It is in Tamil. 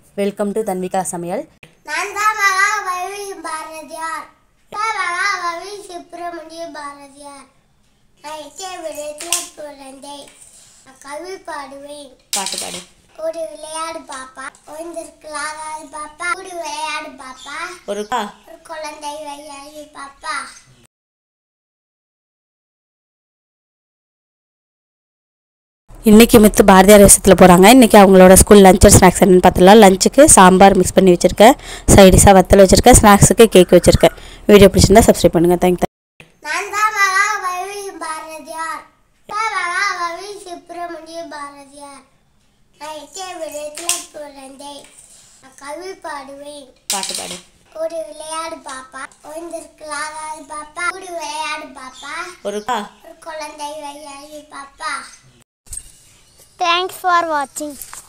வெல்கம் டு தன்விகா சமையல். நான் தான் மகாகவி பாரதியார். மகாகவி சுப்பிரமணிய பாரதியார். நான் 8ஆம் வகுப்பில் பிறந்தேன். நான் கவி பாடுவேன். பாட்டு பாடு. ஒரு விளையாடு பாப்பா, ஓய்ந்திருக்கலாகாது பாப்பா, ஒரு விளையாடு பாப்பா, ஒரு குழந்தை விளையாடு பாப்பா. இன்றைக்கி மித்து பாரதியார் விஷயத்தில் போகிறாங்க. இன்றைக்கி அவங்களோட ஸ்கூல் லஞ்ச் ஸ்நாக்ஸ் என்னென்னு பார்த்துலாம். லஞ்சுக்கு சாம்பார் மிக்ஸ் பண்ணி வச்சுருக்கேன், சைடிஷாக வத்தல் வச்சுருக்கேன், ஸ்நாக்ஸுக்கு கேக் வச்சுருக்கேன். வீடியோ பிடிச்சிருந்தா சப்ஸ்கிரைப் பண்ணுங்கள். தேங்க்யூ. நான் தான் மகாகவி பாரதியார். மகாகவி சுப்பிரமணிய பாரதியார். நான் 8ஆம் வகுப்பில் பிறந்தேன். நான் கவி பாடுவேன். பாட்டு பாடு. ஒரு விளையாடு பாப்பா, ஓய்ந்திருக்கலாகாது பாப்பா, ஒரு விளையாடு பாப்பா, ஒரு குழந்தை விளையாடு பாப்பா. Thanks for watching.